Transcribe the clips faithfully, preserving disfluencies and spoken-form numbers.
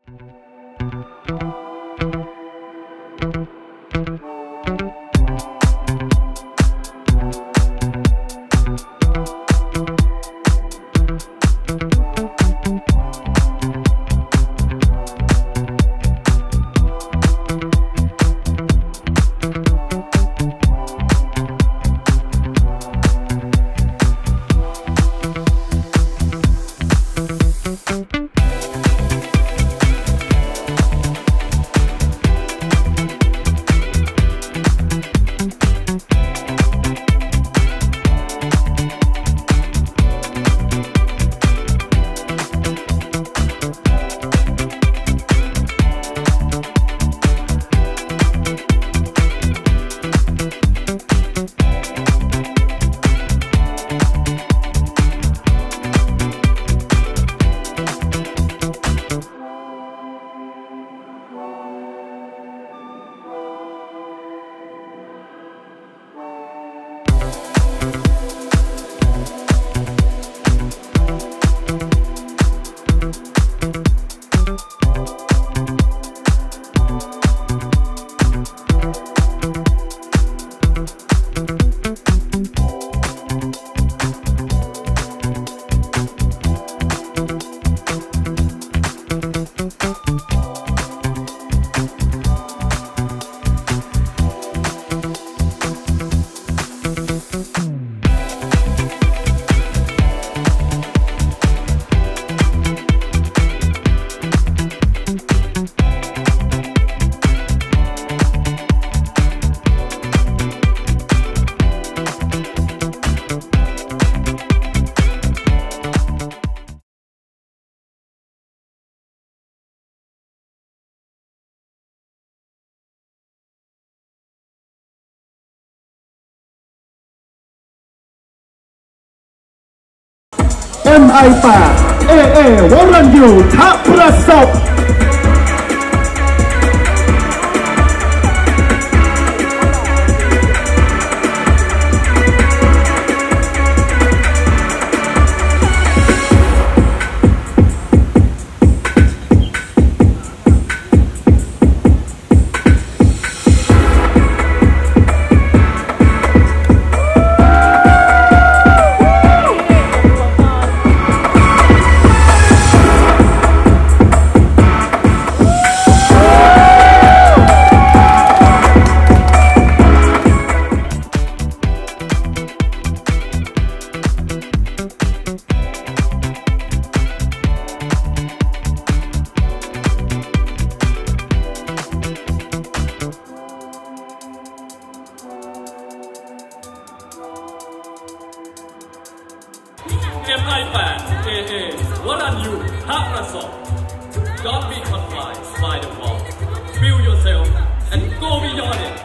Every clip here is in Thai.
เอ็ม ไอ แปด เอ เอ วรัญยู ทะประสบเอ็ม ไอ แปด เอ เอ วรัญยู ทะประสบ Don't be confined by the wall. Build yourself and go beyond it.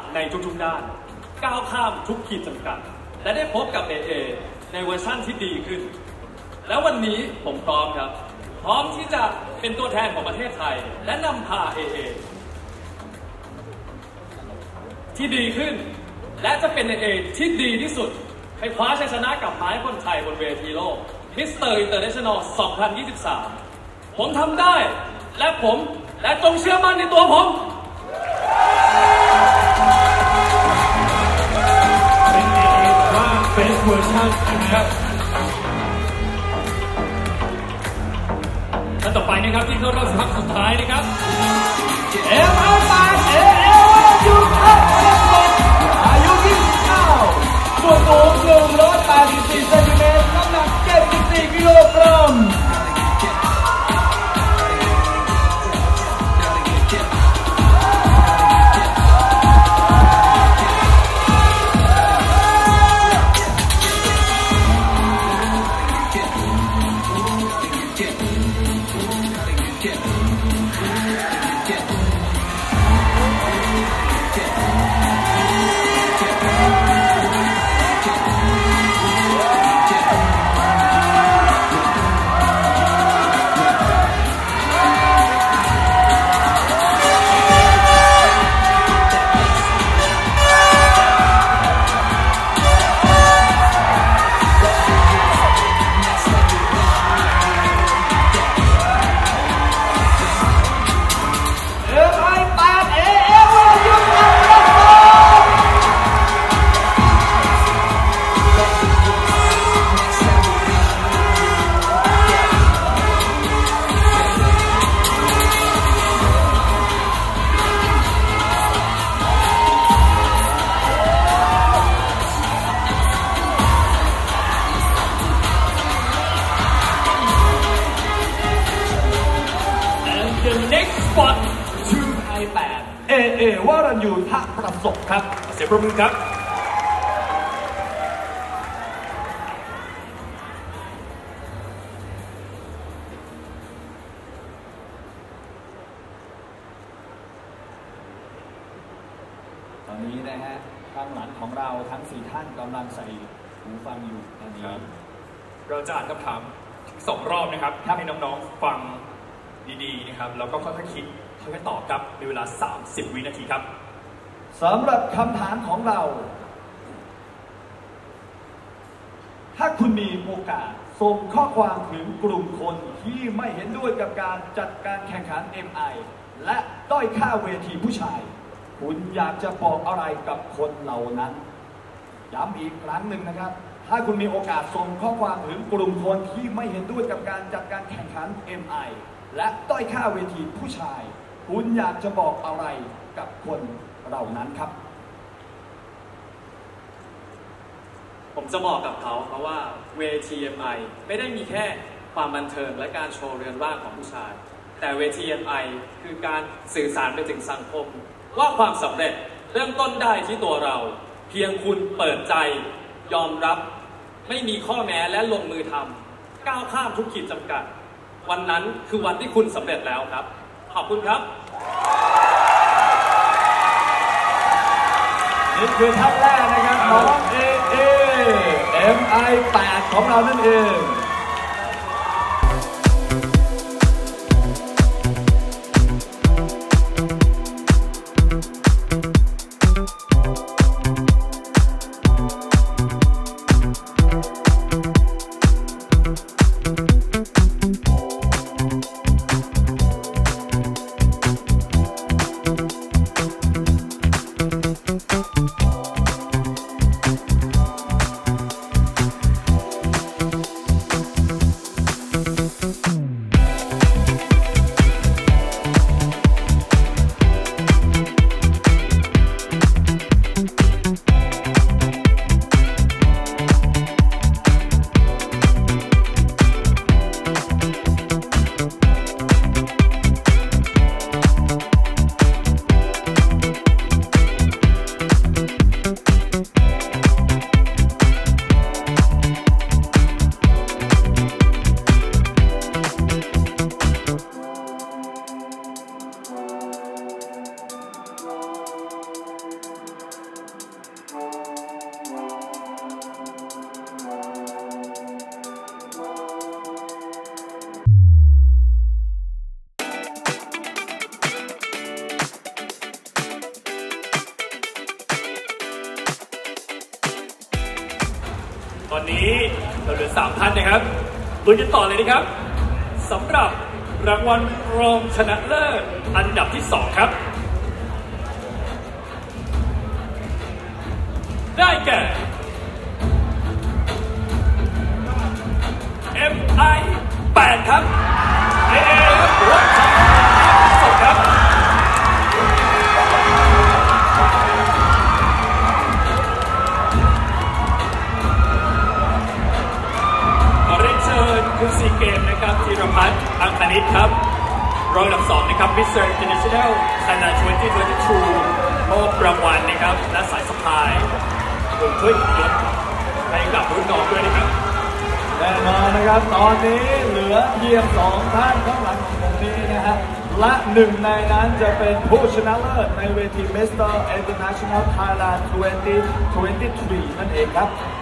ในทุกๆด้านก้าวข้ามทุกขีดจำกัดและได้พบกับ เอ เอ ในเวอร์ชั่นที่ดีขึ้นแล้ววันนี้ผมพร้อมครับพร้อมที่จะเป็นตัวแทนของประเทศไทยและนำพา เอ เอ ที่ดีขึ้นและจะเป็น เอ เอ ที่ดีที่สุดให้คว้าชัยชนะกับไม้คนไทยบนเวทีโลก มิสเตอร์ International สองพันยี่สิบสาม ผมทำได้และผมและจงเชื่อมั่นในตัวผมเป็น เอ เอ ว่าเป็นเวอร์ชันนะครับท่านต่อไปนะครับที่เข้ารอบสิบห้าสุดท้ายนะครับ เอ็ม ไอ แปด เอ เอ อยู่ครับอายุยี่สิบเก้าส่วนสูงหนึ่งร้อยแปดสิบสี่เซนติเมตรน้ำหนักเจ็ดสิบสี่กิโลกรัมเอ เอ วรัญญู ทะประสบครับเสียงปรบมือครับตอนนี้นะฮะข้างหลังของเราทั้งสี่ท่านกำลังใส่หูฟังอยู่ตอนนี้เราจะอ่านคำถามสองรอบนะครับให้น้องๆฟังดีๆนะครับแล้วก็ค่อยๆคิดค่อยๆตอบครับในเวลาสามสิบวินาทีครับสำหรับคำถามของเราถ้าคุณมีโอกาสส่งข้อความถึงกลุ่มคนที่ไม่เห็นด้วยกับการจัดการแข่งขัน เอ็ม ไอ และด้อยค่าเวทีผู้ชายคุณอยากจะบอกอะไรกับคนเหล่านั้นย้ำอีกครั้งหนึ่งนะครับถ้าคุณมีโอกาสส่งข้อความถึงกลุ่มคนที่ไม่เห็นด้วยกับการจัดการแข่งขัน เอ็ม ไอ และด้อยค่าเวทีผู้ชายคุณอยากจะบอกอะไรกับคนเหล่านั้นครับผมจะบอกกับเขาเพราะว่าเวที เอ็ม ไอ ไม่ได้มีแค่ความบันเทิงและการโชว์เรือนร่างของผู้ชายแต่เวที เอ็ม ไอ คือการสื่อสารไปถึงสังคมว่าความสำเร็จเริ่มต้นได้ที่ตัวเราเพียงคุณเปิดใจยอมรับไม่มีข้อแม้และลงมือทำก้าวข้ามทุกขีดจำกัดวันนั้นคือวันที่คุณสำเร็จแล้วครับขอบคุณครับนี่คือท่านแรกนะครับน้อง เอ เอ เอ็ม ไอ แปด ของเรานั่นเองตอนนี้เราเหลือสามท่านนะครับลุ้นกันต่อเลยนะครับสำหรับรางวัลรองชนะเลิศอันดับที่สองครับได้แก่ เอ็ม ไอ แปด ครับเอเอครับหัวใจสดครับขอเรียนเชิญคุณซีเกมนะครับธีรพัฒน์อังคณิตครับรองอันดับสองนะครับ มิสเตอร์ International Thailand สองพันยี่สิบสองมอบรางวัลนะครับและสายสะพายรวมช่วยยศให้กับรุ่นน้องด้วยนะครับแน่นอนนะครับตอนนี้เหลือเพียงสองท่านข้างหลังของผมนี้นะฮะและหนึ่งในนั้นจะเป็นผู้ชนะเลิศในเวที มิสเตอร์ International Thailand สองพันยี่สิบสาม นั่นเองครับ